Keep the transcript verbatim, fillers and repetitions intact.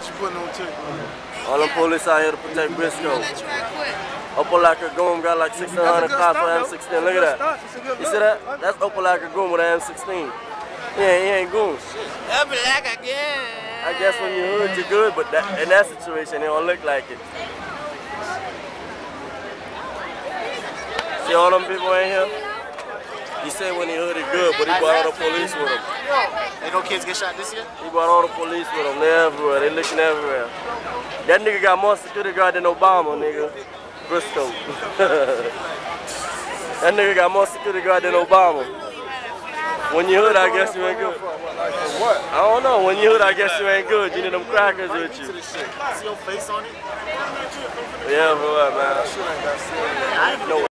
you putting on tape? All them police out here to protect Briscoe. Opelika Goom got like sixteen hundred cops for M sixteen. Look at that. You see that? That's Opelika Goom with an M sixteen. He ain't, he ain't Goom. Opelika again. I guess when you hood, you're good, but that, in that situation, it don't look like it. See all them people in here? He said when he hood, he good, but he brought all the police with him. Ain't no kids get shot this year? He brought all the police with him. They're everywhere. They looking everywhere. That nigga got more security guard than Obama, nigga. Briscoe. That nigga got more security guard than Obama. When you hood, I guess you ain't good. What? I don't know. When you hood, I guess you ain't good. You need them crackers with you. See your face on it? Yeah, bro, man. That shit ain't that serious.